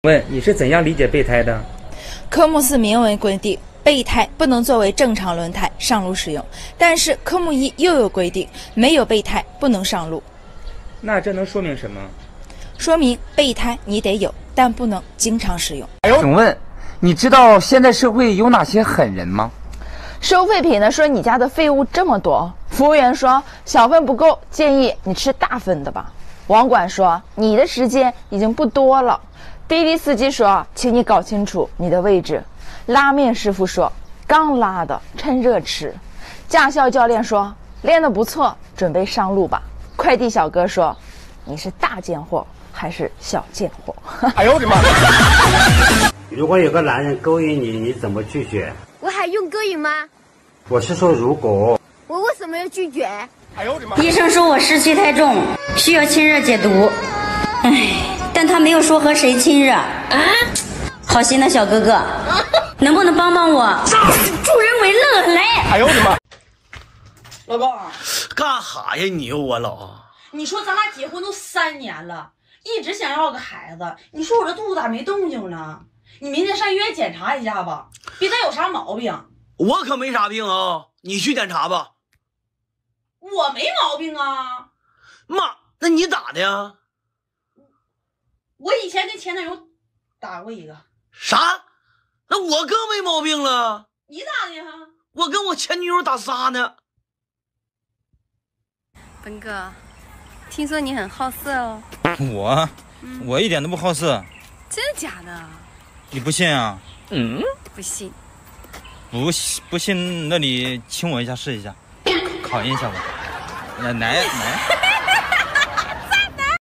问你是怎样理解备胎的？ 科目4明文规定，备胎不能作为正常轮胎上路使用，但是科目1又有规定，没有备胎不能上路。 那这能说明什么？ 说明备胎你得有，但不能经常使用。 请问，你知道现在社会有哪些狠人吗？ 收废品的说你家的废物这么多，服务员说小份不够，建议你吃大份的吧。网管说你的时间已经不多了。滴滴司机说请你搞清楚你的位置。拉面师傅说刚拉的，趁热吃。驾校教练说练得不错，准备上路吧。快递小哥说你是大件货还是小件货？ 哎呦我的妈！ 如果有个男人勾引你，你怎么拒绝？ 我还用勾引吗？ 我是说如果。 我为什么要拒绝？ 哎呦我的妈！ 医生说我湿气太重，需要清热解毒。唉，但他没有说和谁亲热。好心的小哥哥，能不能帮帮我？助人为乐来。 哎呦我的妈！ 老公， 干哈呀你又我老？ 你说咱俩结婚都3年了，一直想要个孩子，你说我这肚子咋没动静呢？你明天上医院检查一下吧，别再有啥毛病。 我可没啥病啊，你去检查吧。 我没毛病啊。 妈，那你咋的呀？ 我以前跟前男友打过一个。 啥？那我更没毛病了。 你咋的呀？ 我跟我前女友打仨呢。 本哥，听说你很好色哦。 我一点都不好色。 真的假的？ 你不信啊？ 不信。 不信，那你亲我一下试一下，考验一下我。来。